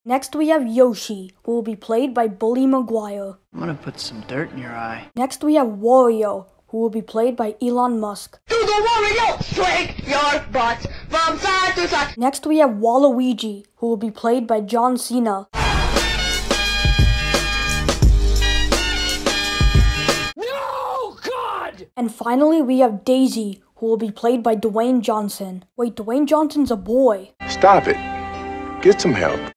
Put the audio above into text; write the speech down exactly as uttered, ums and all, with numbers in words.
Next we have Yoshi, who will be played by Bully Maguire. I'm gonna put some dirt in your eye. Next we have Wario, who will be played by Elon Musk. Do the Wario! Shake your butt from side to side! Next we have Waluigi, who will be played by John Cena. No, God! And finally we have Daisy, who will be played by Dwayne Johnson. Wait, Dwayne Johnson's a boy. Stop it. Get some help.